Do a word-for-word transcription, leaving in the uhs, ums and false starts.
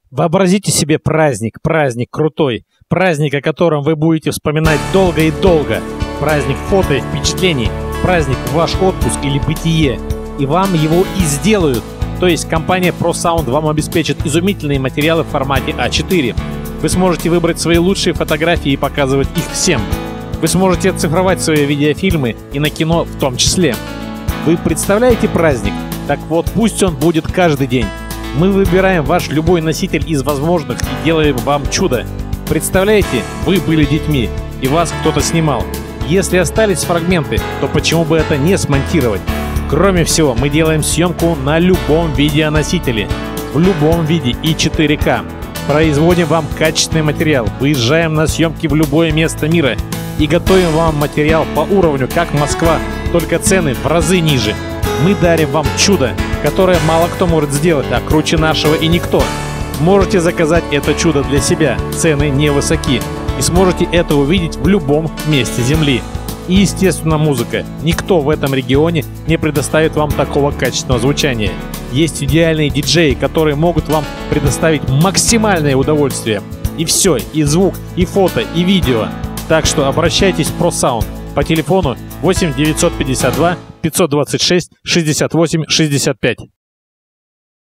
Вообразите себе праздник, праздник крутой, праздник, о котором вы будете вспоминать долго и долго, праздник фото и впечатлений, праздник ваш отпуск или бытие, и вам его и сделают. То есть компания ProSound вам обеспечит изумительные материалы в формате а четыре. Вы сможете выбрать свои лучшие фотографии и показывать их всем. Вы сможете оцифровать свои видеофильмы и на кино в том числе. Вы представляете праздник? Так вот, пусть он будет каждый день. Мы выбираем ваш любой носитель из возможных и делаем вам чудо. Представляете, вы были детьми, и вас кто-то снимал. Если остались фрагменты, то почему бы это не смонтировать? Кроме всего, мы делаем съемку на любом видеоносителе, в любом виде и четыре ка. Производим вам качественный материал, выезжаем на съемки в любое место мира и готовим вам материал по уровню, как Москва, только цены в разы ниже. Мы дарим вам чудо, которое мало кто может сделать, а круче нашего и никто. Можете заказать это чудо для себя, цены невысоки, и сможете это увидеть в любом месте Земли. И, естественно, музыка. Никто в этом регионе не предоставит вам такого качественного звучания. Есть идеальные диджеи, которые могут вам предоставить максимальное удовольствие. И все, и звук, и фото, и видео. Так что обращайтесь в ProSound по телефону восемь девятьсот пятьдесят два пятьсот двадцать шесть шестьдесят восемь шестьдесят пять.